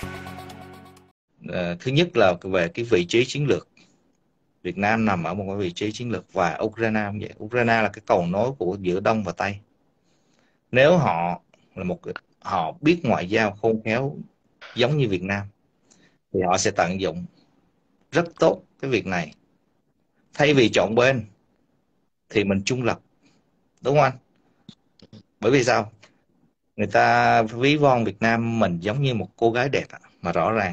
Thứ nhất là về cái vị trí chiến lược. Việt Nam nằm ở một cái vị trí chiến lược, và Ukraine cũng vậy. Ukraine là cái cầu nối của giữa Đông và Tây. Nếu họ là họ biết ngoại giao khôn khéo giống như Việt Nam thì họ sẽ tận dụng rất tốt cái việc này. Thay vì chọn bên thì mình trung lập, đúng không anh? Bởi vì sao? Người ta ví von Việt Nam mình giống như một cô gái đẹp, mà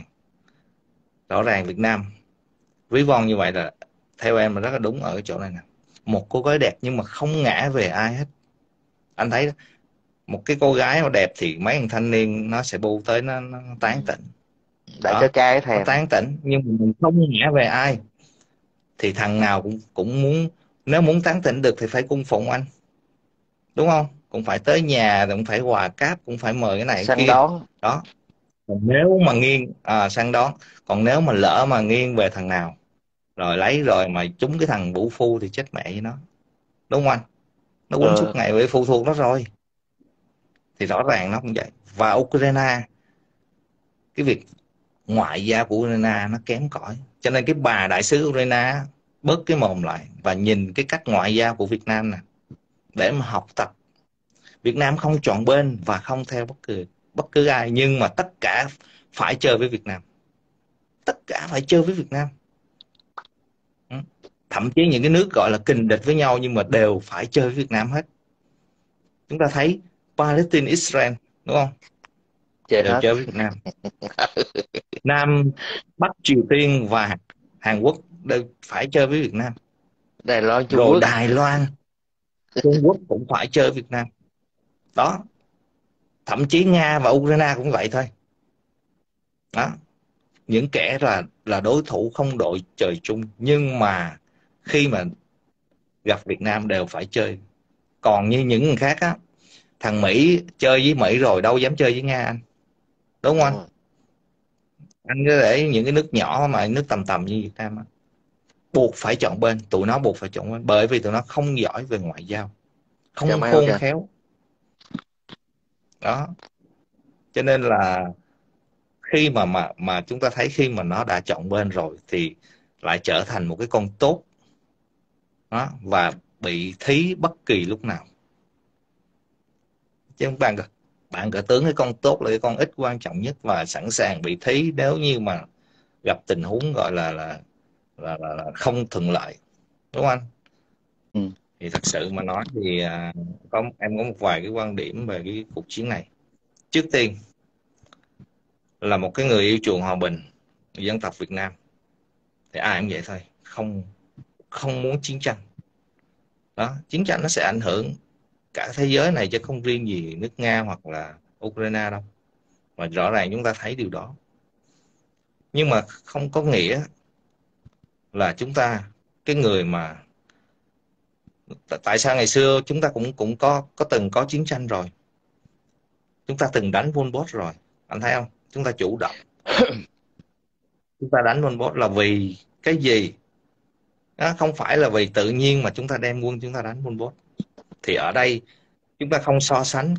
rõ ràng Việt Nam ví von như vậy là theo em là rất là đúng ở cái chỗ này nè. Một cô gái đẹp nhưng mà không ngã về ai hết. Anh thấy đó, một cái cô gái mà đẹp thì mấy thằng thanh niên nó sẽ bu tới, nó tán tỉnh. Đại ca Đó, ca cái nó thèm. tán tỉnh, nhưng mà mình không ngã về ai thì thằng nào cũng cũng muốn. Nếu muốn tán tỉnh được thì phải cung phụng anh, đúng không? Cũng phải tới nhà, cũng phải quà cáp, cũng phải mời cái này cái Săn kia. đón. Đó. Còn nếu mà nghiêng săn đón. Còn nếu mà lỡ mà nghiêng về thằng nào rồi lấy rồi mà trúng cái thằng vũ phu thì chết mẹ với nó, đúng không anh? Nó quýnh Ờ. suốt ngày với phụ thuộc nó rồi. Thì rõ ràng nó cũng vậy. Và Ukraine, cái việc ngoại giao của Ukraine nó kém cỏi, cho nên cái bà đại sứ Ukraine bớt cái mồm lại và nhìn cái cách ngoại giao của Việt Nam nè, để mà học tập. Việt Nam không chọn bên và không theo bất cứ ai, nhưng mà tất cả phải chơi với Việt Nam. Tất cả phải chơi với Việt Nam. Ừ. Thậm chí những cái nước gọi là kình địch với nhau nhưng mà đều phải chơi với Việt Nam hết. Chúng ta thấy Palestine, Israel, đúng không? Chơi Đều hết. chơi với Việt Nam. Nam Bắc Triều Tiên và Hàn Quốc đều phải chơi với Việt Nam. Đài Loan, Trung Rồi Quốc. Đài Loan, Trung Quốc cũng phải chơi với Việt Nam. Đó. Thậm chí Nga và Ukraine cũng vậy thôi. Đó. Những kẻ là đối thủ không đội trời chung, nhưng mà khi mà gặp Việt Nam đều phải chơi. Còn như những người khác á, thằng Mỹ chơi với Mỹ rồi đâu dám chơi với Nga anh, đúng không Đúng anh? rồi. Anh cứ để những cái nước nhỏ mà nước tầm tầm như Việt Nam á, buộc phải chọn bên. Tụi nó buộc phải chọn bên bởi vì tụi nó không giỏi về ngoại giao, Chào không mày khôn kìa. khéo. Đó. Cho nên là khi mà chúng ta thấy khi mà nó đã chọn bên rồi thì lại trở thành một cái con tốt. Đó. Và bị thí bất kỳ lúc nào. Chứ bạn cỡ tướng cái con tốt là cái con ít quan trọng nhất và sẵn sàng bị thí nếu như mà gặp tình huống gọi là không thuận lợi, đúng không anh? Ừ. Thì thật sự mà nói thì em có một vài cái quan điểm về cái cuộc chiến này. Trước tiên là một cái người yêu chuộng hòa bình dân tộc Việt Nam thì ai cũng vậy thôi, không không muốn chiến tranh. Đó, chiến tranh nó sẽ ảnh hưởng cả thế giới này chứ không riêng gì nước Nga hoặc là Ukraine đâu, và rõ ràng chúng ta thấy điều đó. Nhưng mà không có nghĩa là chúng ta, cái người mà tại sao ngày xưa chúng ta cũng cũng có từng có chiến tranh rồi, chúng ta từng đánh Pol Pot rồi, anh thấy không? Chúng ta chủ động, chúng ta đánh Pol Pot là vì cái gì? Đó, không phải là vì tự nhiên mà chúng ta đem quân chúng ta đánh Pol Pot. Thì ở đây chúng ta không so sánh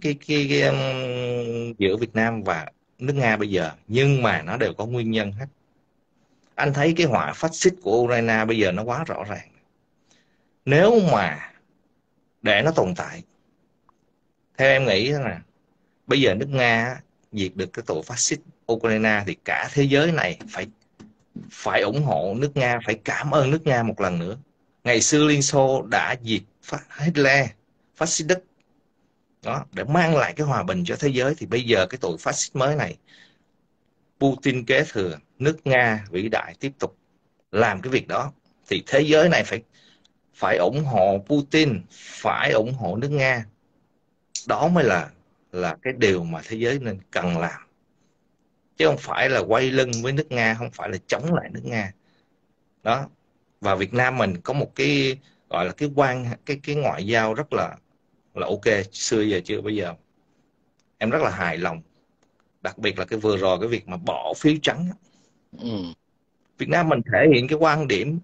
giữa Việt Nam và nước Nga bây giờ, nhưng mà nó đều có nguyên nhân hết. Anh thấy cái họa phát xít của Ukraine bây giờ nó quá rõ ràng. Nếu mà để nó tồn tại, theo em nghĩ là bây giờ nước Nga diệt được cái tội phát xít Ukraine thì cả thế giới này phải phải ủng hộ nước Nga, phải cảm ơn nước Nga một lần nữa. Ngày xưa Liên Xô đã diệt Hitler, phát xít Đức, đó, để mang lại cái hòa bình cho thế giới. Thì bây giờ cái tội phát xít mới này, Putin kế thừa, nước Nga vĩ đại tiếp tục làm cái việc đó, thì thế giới này phải phải ủng hộ Putin, phải ủng hộ nước Nga. Đó mới là cái điều mà thế giới nên cần làm, chứ không phải là quay lưng với nước Nga, không phải là chống lại nước Nga. Đó. Và Việt Nam mình có một cái gọi là cái ngoại giao rất là ok, xưa giờ chưa bây giờ. Em rất là hài lòng, đặc biệt là cái vừa rồi cái việc mà bỏ phiếu trắng. Ừ. Việt Nam mình thể hiện cái quan điểm,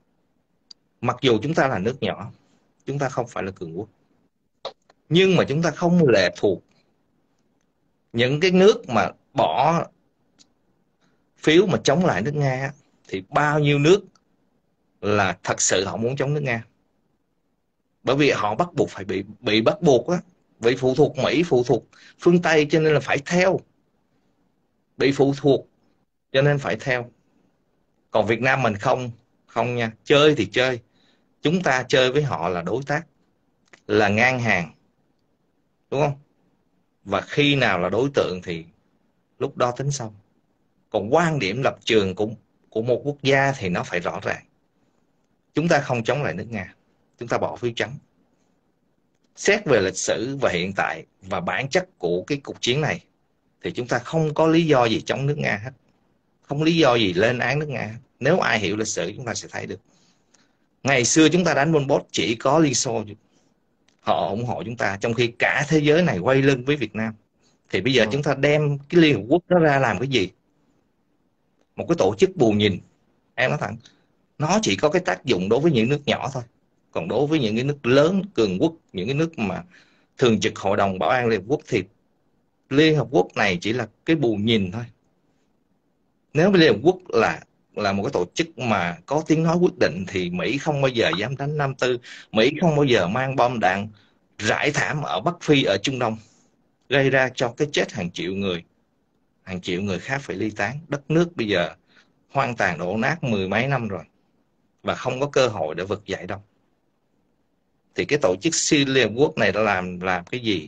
mặc dù chúng ta là nước nhỏ, chúng ta không phải là cường quốc, nhưng mà chúng ta không lệ thuộc những cái nước mà bỏ phiếu mà chống lại nước Nga thì bao nhiêu nước là thật sự họ muốn chống nước Nga, bởi vì họ bắt buộc phải bị bắt buộc á, bị phụ thuộc Mỹ, phụ thuộc phương Tây, cho nên là phải theo, bị phụ thuộc cho nên phải theo. Còn Việt Nam mình không, không nha, chơi thì chơi, chúng ta chơi với họ là đối tác, là ngang hàng, đúng không? Và khi nào là đối tượng thì lúc đó tính sau. Còn quan điểm lập trường của một quốc gia thì nó phải rõ ràng. Chúng ta không chống lại nước Nga, chúng ta bỏ phiếu trắng. Xét về lịch sử và hiện tại và bản chất của cái cuộc chiến này thì chúng ta không có lý do gì chống nước Nga hết, không lý do gì lên án nước Nga. Nếu ai hiểu lịch sử chúng ta sẽ thấy được. Ngày xưa chúng ta đánh Pol Pot chỉ có Liên Xô họ ủng hộ chúng ta, trong khi cả thế giới này quay lưng với Việt Nam. Thì bây giờ chúng ta đem cái Liên Hợp Quốc đó ra làm cái gì? Một cái tổ chức bù nhìn. Em nói thẳng, nó chỉ có cái tác dụng đối với những nước nhỏ thôi. Còn đối với những cái nước lớn, cường quốc, những cái nước mà thường trực Hội đồng Bảo an Liên Hợp Quốc thì Liên Hợp Quốc này chỉ là cái bù nhìn thôi. Nếu Liên Hợp Quốc là một cái tổ chức mà có tiếng nói quyết định thì Mỹ không bao giờ dám đánh Nam Tư, Mỹ không bao giờ mang bom đạn rải thảm ở Bắc Phi, ở Trung Đông, gây ra cho cái chết hàng triệu người khác phải ly tán. Đất nước bây giờ hoang tàn đổ nát mười mấy năm rồi và không có cơ hội để vực dậy đâu. Thì cái tổ chức Liên Hợp Quốc này đã làm cái gì?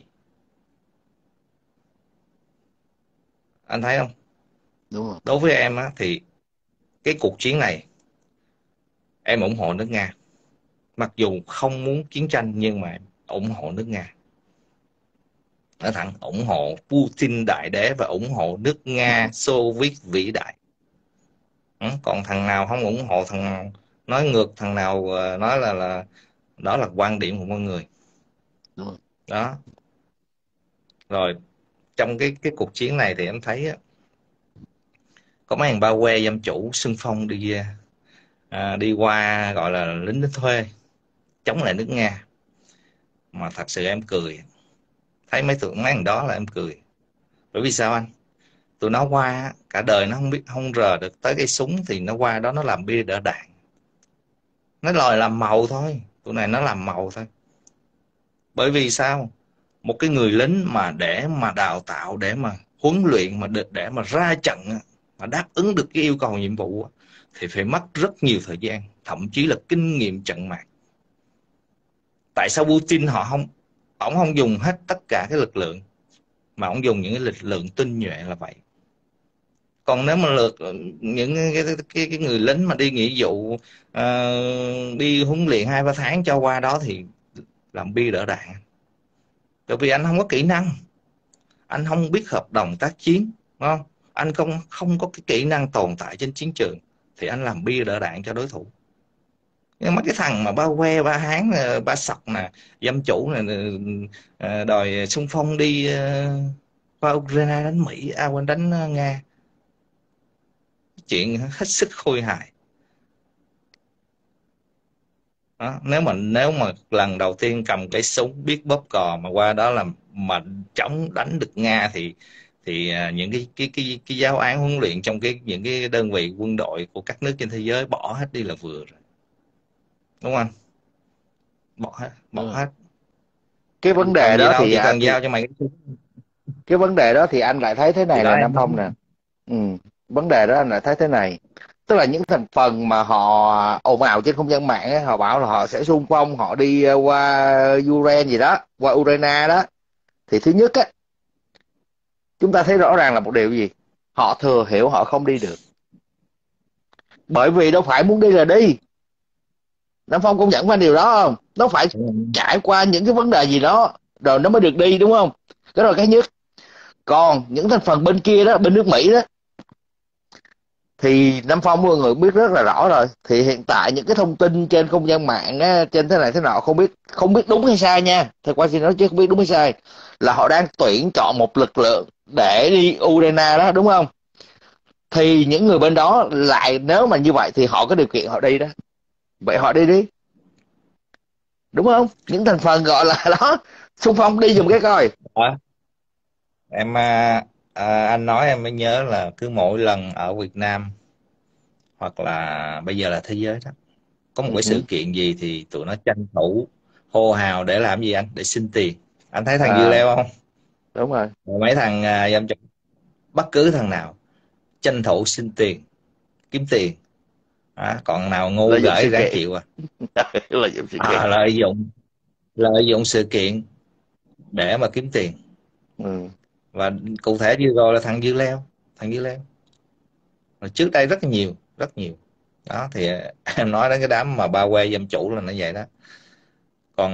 Anh thấy không? Đúng rồi. Đối với em á, thì cái cuộc chiến này em ủng hộ nước Nga. Mặc dù không muốn chiến tranh nhưng mà ủng hộ nước Nga. Nói thẳng, ủng hộ Putin đại đế và ủng hộ nước Nga Xô Viết vĩ đại. Còn thằng nào không ủng hộ, thằng nào nói ngược, thằng nào nói là đó là quan điểm của mọi người. Đúng rồi. Đó. Rồi trong cái cuộc chiến này thì em thấy á, có mấy thằng bao que dân chủ xưng phong đi qua gọi là lính đánh thuê chống lại nước Nga, mà thật sự em cười. Thấy mấy thằng đó là em cười. Bởi vì sao anh? Tụi nó qua cả đời nó không biết, không rờ được tới cây súng, thì nó qua đó nó làm bia đỡ đạn, nó lòi làm màu thôi. Tụi này nó làm màu thôi. Bởi vì sao? Một cái người lính mà để mà đào tạo, để mà huấn luyện, mà để mà ra trận, mà đáp ứng được cái yêu cầu nhiệm vụ thì phải mất rất nhiều thời gian, thậm chí là kinh nghiệm trận mạc. Tại sao Putin ông không dùng hết tất cả cái lực lượng, mà ông dùng những cái lực lượng tinh nhuệ là vậy? Còn nếu mà những cái người lính mà đi nghĩa vụ, đi huấn luyện 2-3 tháng cho qua đó thì làm bia đỡ đạn. Bởi vì anh không có kỹ năng, anh không biết hợp đồng tác chiến, đúng không? Anh không có cái kỹ năng tồn tại trên chiến trường thì anh làm bia đỡ đạn cho đối thủ. Nhưng mấy cái thằng mà ba que, ba hán, ba sọc nè, dâm chủ nè, đòi xung phong đi qua Ukraine đánh Mỹ, quên, đánh Nga, chuyện hết sức khôi hài. Đó. Nếu mà lần đầu tiên cầm cái súng biết bóp cò mà qua đó làm mà chống đánh được Nga thì những cái giáo án huấn luyện trong những cái đơn vị quân đội của các nước trên thế giới bỏ hết đi là vừa rồi, đúng không anh? Bỏ hết. Cái vấn đề Còn gì đó đâu, thì chỉ cần giao cho mày cái súng cái vấn đề đó thì anh lại thấy thế thì này đó nè em Nam Phong nè. Vấn đề đó anh lại thấy thế này, tức là những thành phần mà họ ồn ào trên không gian mạng ấy, họ bảo là họ sẽ xung phong, họ đi qua Ukraine gì đó, qua Ukraine đó, thì thứ nhất á, chúng ta thấy rõ ràng là một điều gì, họ thừa hiểu họ không đi được, bởi vì đâu phải muốn đi là đi. Nam Phong công nhận với anh điều đó không? Nó phải trải qua những cái vấn đề gì đó rồi nó mới được đi, đúng không? Cái đó là cái nhất. Còn những thành phần bên kia đó, bên nước Mỹ đó, thì Nam Phong mọi người biết rất là rõ rồi. Thì hiện tại những cái thông tin trên không gian mạng á, trên thế này thế nọ, không biết đúng hay sai nha, thật qua xin nói chứ không biết đúng hay sai, là họ đang tuyển chọn một lực lượng để đi Ukraine đó, đúng không? Thì những người bên đó lại, nếu mà như vậy thì họ có điều kiện họ đi đó, vậy họ đi đi, đúng không? Những thành phần gọi là đó xung phong đi dùng cái coi. Ủa? em anh nói em mới nhớ là cứ mỗi lần ở Việt Nam hoặc là bây giờ là thế giới đó, có một cái sự Ừ. kiện gì thì tụi nó tranh thủ hô hào để làm gì anh? Để xin tiền. Anh thấy thằng Dưa À, Leo không? đúng rồi. Rồi mấy thằng dâm trục, bất cứ thằng nào tranh thủ xin tiền, kiếm tiền. Còn nào ngu Lợi dụng gửi sự ráng kiện. chịu. Lợi dụng sự kiện. Lợi dụng sự kiện để mà kiếm tiền. Ừ. Và cụ thể vừa rồi là thằng Dưa Leo. Thằng Dưa Leo mà trước đây rất là nhiều, rất nhiều. Đó thì em nói đến cái đám mà bao que dâm chủ là nó vậy đó. Còn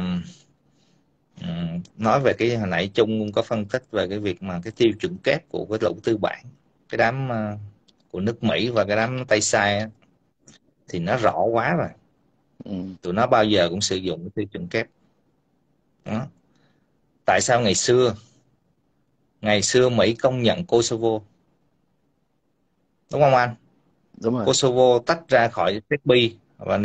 nói về cái hồi nãy Trung cũng có phân tích về cái việc mà cái tiêu chuẩn kép của cái lũ tư bản, cái đám của nước Mỹ và cái đám Tây Sai á, thì nó rõ quá rồi. Ừ. Tụi nó bao giờ cũng sử dụng cái tiêu chuẩn kép đó. Tại sao ngày xưa Mỹ công nhận Kosovo, đúng không anh? Đúng rồi. Kosovo tách ra khỏi Serbia và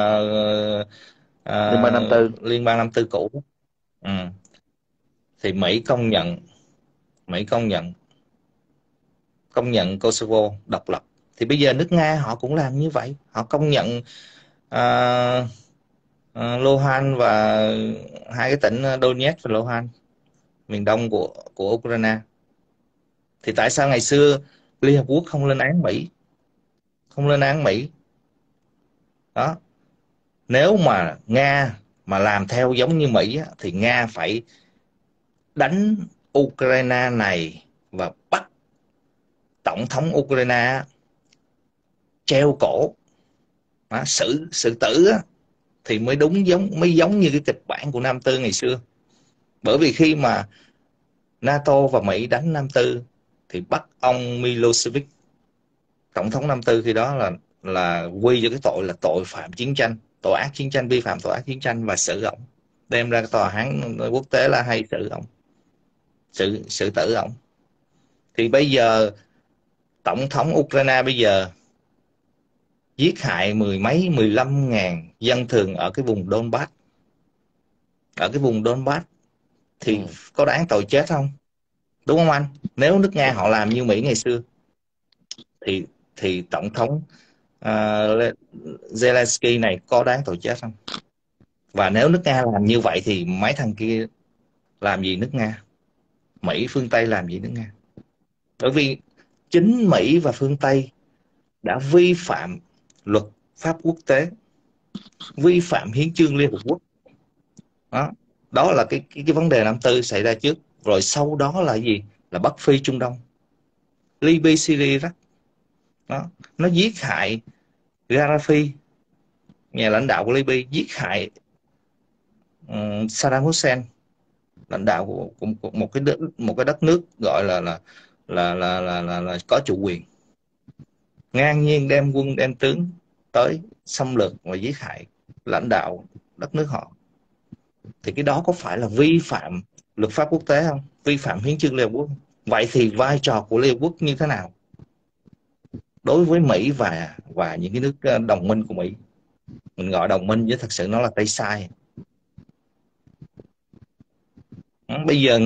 Liên bang năm tư. Liên bang Năm Tư cũ. Ừ. Thì Mỹ công nhận Kosovo độc lập. Thì bây giờ nước Nga họ cũng làm như vậy, họ công nhận à, Luhansk và hai cái tỉnh Donetsk và Luhansk, miền đông của Ukraine. Thì tại sao ngày xưa Liên Hợp Quốc không lên án Mỹ, không lên án Mỹ đó? Nếu mà Nga mà làm theo giống như Mỹ á, thì Nga phải đánh Ukraine này và bắt tổng thống Ukraine treo cổ, xử tử á, thì mới giống như cái kịch bản của Nam Tư ngày xưa. Bởi vì khi mà NATO và Mỹ đánh Nam Tư thì bắt ông Milosevic, tổng thống Nam Tư khi đó, là quy cho cái tội là tội phạm chiến tranh, tội ác chiến tranh, vi phạm tội ác chiến tranh, và xử ổng, đem ra tòa án quốc tế là hay xử ổng, xử tử ổng. Thì bây giờ tổng thống Ukraine bây giờ giết hại mười mấy 15.000 dân thường ở cái vùng Donbass, thì Ừ. có đáng tội chết không? Đúng không anh? Nếu nước Nga họ làm như Mỹ ngày xưa thì tổng thống Zelensky này có đáng tội chết không? Và nếu nước Nga làm như vậy thì mấy thằng kia làm gì nước Nga? Mỹ phương Tây làm gì nước Nga? Bởi vì chính Mỹ và phương Tây đã vi phạm luật pháp quốc tế, vi phạm hiến chương Liên Hợp Quốc đó. Đó là cái vấn đề năm tư xảy ra trước, rồi sau đó là gì? Là Bắc Phi, Trung Đông, Libya, Syria, Iraq đó. Nó giết hại Gaddafi, nhà lãnh đạo của Libya, giết hại Saddam Hussein, lãnh đạo của một cái đất nước gọi là có chủ quyền, ngang nhiên đem quân đem tướng tới xâm lược và giết hại lãnh đạo đất nước họ. Thì cái đó có phải là vi phạm luật pháp quốc tế không? Vi phạm hiến chương Liên Hợp Quốc? Vậy thì vai trò của Liên Hợp Quốc như thế nào đối với Mỹ và những cái nước đồng minh của Mỹ? Mình gọi đồng minh chứ thật sự nó là tay sai. Bây giờ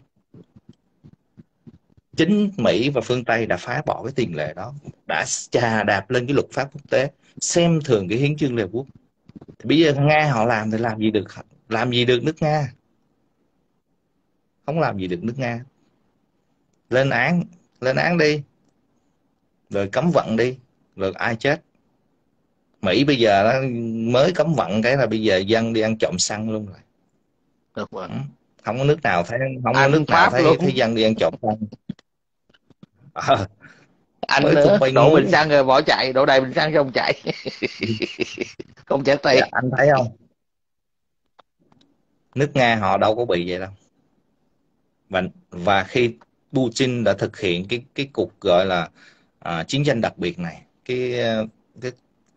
chính Mỹ và phương Tây đã phá bỏ cái tiền lệ đó, đã chà đạp lên cái luật pháp quốc tế, xem thường cái hiến chương Liên Hợp Quốc. Thì bây giờ Nga họ làm thì làm gì được? Làm gì được nước Nga? Không làm gì được nước Nga. Lên án, lên án đi, rồi cấm vận đi, rồi ai chết? Mỹ bây giờ nó mới cấm vận cái là bây giờ dân đi ăn trộm xăng luôn rồi. Được rồi. Ừ. Không có nước nào thấy, không có Anh nước nào Pháp thấy luôn. dân đi ăn trộm xăng. Anh Mới tụi mình đổ bình muốn. xăng rồi bỏ chạy, đổ đầy bình xăng xong chạy. Không trả Dạ, tiền. anh thấy không? Nước Nga họ đâu có bị vậy đâu. Và khi Putin đã thực hiện cái cuộc gọi là chiến tranh đặc biệt này, cái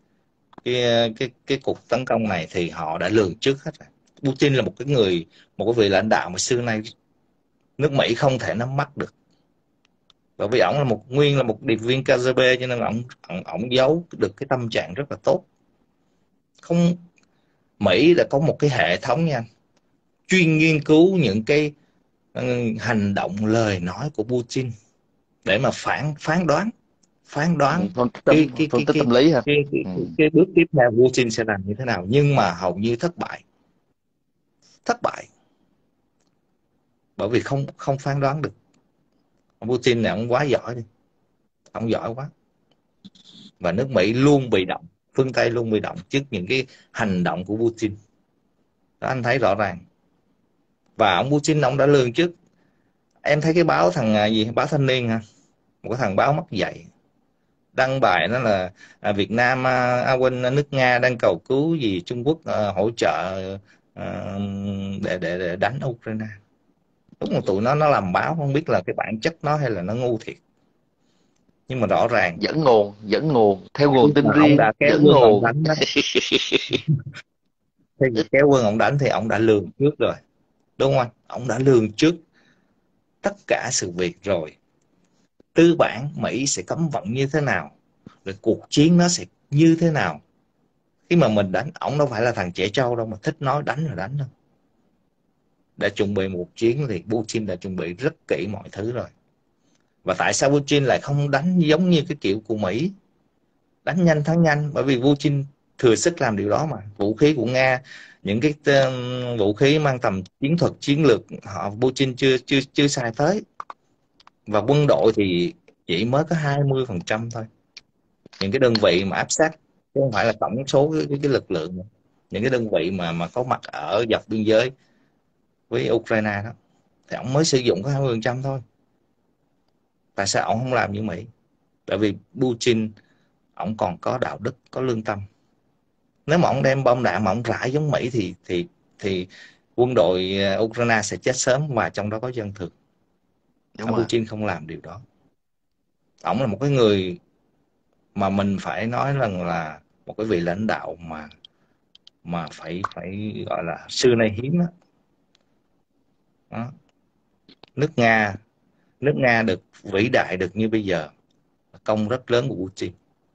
cái cuộc tấn công này, thì họ đã lường trước hết rồi. Putin là một cái vị lãnh đạo mà xưa nay nước Mỹ không thể nắm bắt được, bởi vì ổng là nguyên là một điệp viên KGB, cho nên ổng giấu được cái tâm trạng rất là tốt. Không, Mỹ đã có một cái hệ thống nha, chuyên nghiên cứu những hành động lời nói của Putin để mà phán đoán Phân tích tâm lý hả? Ừ. cái bước tiếp theo Putin sẽ làm như thế nào, nhưng mà hầu như thất bại bởi vì không không phán đoán được. Ông Putin này ông quá giỏi đi, ông giỏi quá, và nước Mỹ luôn bị động, phương Tây luôn bị động trước những cái hành động của Putin đó, anh thấy rõ ràng. Và ông Putin ông đã lường trước. Em thấy cái báo thằng gì, báo Thanh niên hả, một cái thằng báo mất dạy, đăng bài đó là Việt Nam quên, nước Nga đang cầu cứu gì Trung Quốc hỗ trợ để đánh Ukraine. Đúng là tụi nó làm báo không biết là cái bản chất nó hay là nó ngu thiệt, nhưng mà rõ ràng Dẫn nguồn theo nguồn tin mà ông riêng, đã kéo dẫn quân ông nguồn. đánh đó, thì kéo quân ông đánh thì ông đã lường trước rồi, đúng không anh? Ông đã lường trước tất cả sự việc rồi, tư bản Mỹ sẽ cấm vận như thế nào, rồi cuộc chiến nó sẽ như thế nào. Khi mà mình đánh, ổng đâu phải là thằng trẻ trâu đâu mà thích nói đánh là đánh đâu. Đã chuẩn bị một chiến thì Putin đã chuẩn bị rất kỹ mọi thứ rồi. Và tại sao Putin lại không đánh giống như cái kiểu của Mỹ, đánh nhanh thắng nhanh? Bởi vì Putin thừa sức làm điều đó mà. Vũ khí của Nga, những cái vũ khí mang tầm chiến thuật chiến lược, Putin chưa xài tới. Và quân đội thì chỉ mới có 20% thôi, những cái đơn vị mà áp sát, chứ không phải là tổng số cái lực lượng. Những cái đơn vị mà có mặt ở dọc biên giới với Ukraine đó thì ông mới sử dụng có 20% thôi. Tại sao ông không làm như Mỹ? Tại vì Putin ông còn có đạo đức, có lương tâm. Nếu mà ông đem bom đạn mà ông rải giống Mỹ thì quân đội Ukraine sẽ chết sớm, và trong đó có dân thường. Đúng Ông rồi. Putin không làm điều đó. Ông là một cái người mà mình phải nói rằng là một cái vị lãnh đạo mà phải phải gọi là xưa nay hiếm đó. Đó. Nước Nga được vĩ đại được như bây giờ công rất lớn của Putin.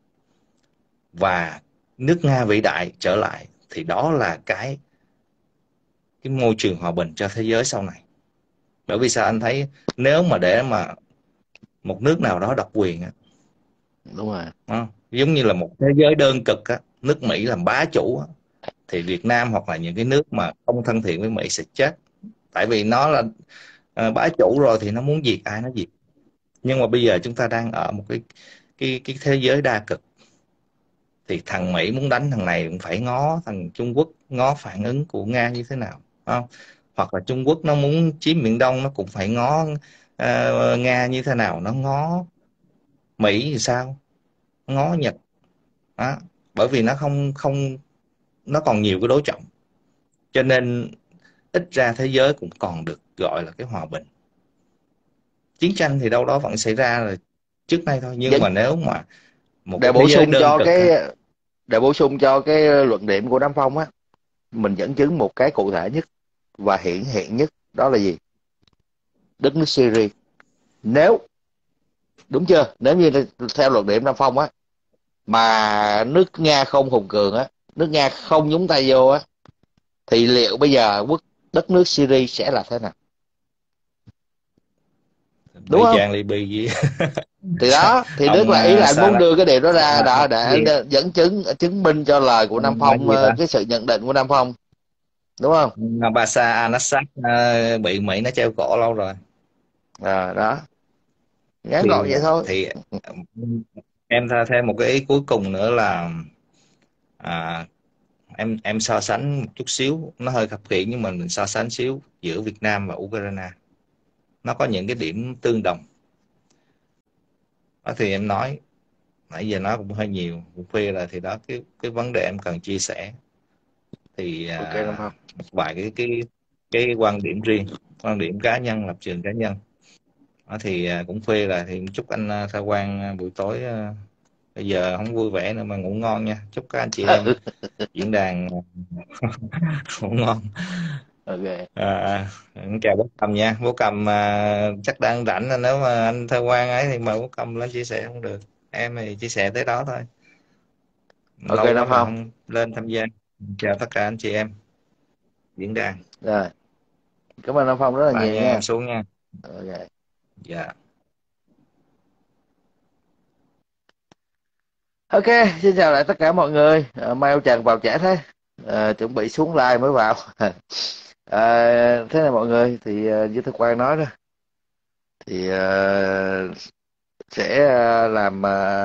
Và nước Nga vĩ đại trở lại thì đó là cái môi trường hòa bình cho thế giới sau này. Bởi vì sao anh thấy, nếu mà để mà một nước nào đó độc quyền á, Đúng rồi. giống như là một thế giới đơn cực á, nước Mỹ làm bá chủ á, thì Việt Nam hoặc là những cái nước mà không thân thiện với Mỹ sẽ chết. Tại vì nó là bá chủ rồi thì nó muốn diệt ai nó diệt. Nhưng mà bây giờ chúng ta đang ở một cái thế giới đa cực, thì thằng Mỹ muốn đánh thằng này cũng phải ngó thằng Trung Quốc, ngó phản ứng của Nga như thế nào, không? Hoặc là Trung Quốc nó muốn chiếm Biển Đông, nó cũng phải ngó Nga như thế nào, nó ngó Mỹ thì sao, ngó Nhật đó. Bởi vì nó không không nó còn nhiều cái đối trọng, cho nên ít ra thế giới cũng còn được gọi là cái hòa bình. Chiến tranh thì đâu đó vẫn xảy ra rồi trước nay thôi, nhưng Dẫn mà nếu mà một cái để thế bổ giới sung đơn cho cực cái á. để bổ sung cho cái luận điểm của Nam Phong á, mình dẫn chứng một cái cụ thể nhất và hiển hiện nhất, đó là gì? Đất nước Syria. Nếu đúng chưa, nếu như theo luận điểm Nam Phong á, mà nước Nga không hùng cường á, nước Nga không nhúng tay vô á, thì liệu bây giờ đất nước Syria sẽ là thế nào? Đúng Y không? chang Libya với Thì đó, thì ông nước là ý là anh muốn Salah, đưa cái điều đó ra đó gì, để dẫn chứng minh cho lời của Nam nói Phong, gì ta, cái sự nhận định của Nam Phong, đúng không? Bashar al-Assad bị Mỹ nó treo cổ lâu rồi. Đó, ngắn thì gọn vậy thôi. thì em thêm một cái ý cuối cùng nữa là à, em so sánh một chút xíu, nó hơi khập khiễng nhưng mà mình so sánh xíu giữa Việt Nam và Ukraine, nó có những cái điểm tương đồng đó. Thì em nói nãy giờ nói cũng hơi nhiều, cũng khuya rồi, thì đó cái vấn đề em cần chia sẻ. Thì Ok Nam Phong. một vài cái quan điểm riêng, quan điểm cá nhân, lập trường cá nhân đó. Thì cũng khuya rồi, thì chúc anh Sa Quang buổi tối bây giờ không vui vẻ nữa mà ngủ ngon nha. Chúc các anh chị em diễn đàn ngủ ngon. Ok. Chào bố Cầm nha. Bố Cầm chắc đang rảnh, nếu mà anh Sa Quang ấy thì mời bố Cầm lên chia sẻ cũng được. Em thì chia sẻ tới đó thôi, Ok lâu quá Nam rồi Phong. không lên tham gia. Chào tất cả anh chị em diễn đàn. Rồi. Cảm ơn anh Phong rất là Bye nhiều nha, nha. em xuống nha. Ok. Dạ. Ok, xin chào lại tất cả mọi người. Mai ông Trần vào trễ thế. Chuẩn bị xuống live mới vào. Thế này mọi người thì như Thực Quang nói đó, thì sẽ làm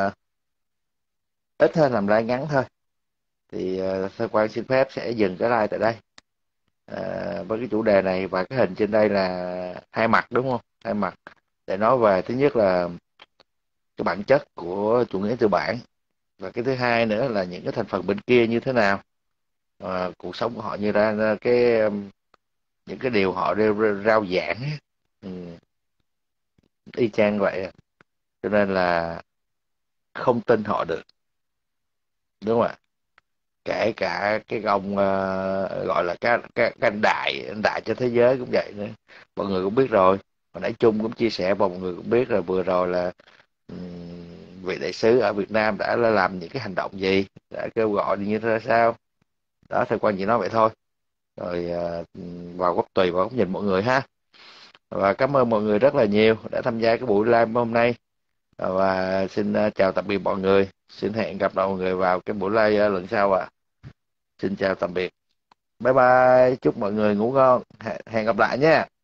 ít hơn, làm live ngắn thôi. Thì Thực Quang xin phép sẽ dừng cái live tại đây. Với cái chủ đề này và cái hình trên đây là hai mặt đúng không? Hai mặt để nói về thứ nhất là cái bản chất của chủ nghĩa tư bản, và cái thứ hai nữa là những cái thành phần bên kia như thế nào, cuộc sống của họ như ra cái những cái điều họ rao giảng á. Ừ, y chang vậy à. Cho nên là không tin họ được, đúng không ạ? Kể cả cái ông gọi là cái anh đại cho thế giới cũng vậy nữa. Mọi người cũng biết rồi, hồi nãy Trung cũng chia sẻ và mọi người cũng biết là vừa rồi là vị đại sứ ở Việt Nam đã làm những cái hành động gì, đã kêu gọi như thế sao đó. Theo quan chỉ nói vậy thôi, rồi vào góc tùy vào góc nhìn mọi người ha. Và cảm ơn mọi người rất là nhiều đã tham gia cái buổi live hôm nay. Và xin chào tạm biệt mọi người, xin hẹn gặp lại mọi người vào cái buổi live lần sau ạ. Xin chào tạm biệt, bye bye, chúc mọi người ngủ ngon, hẹn gặp lại nha.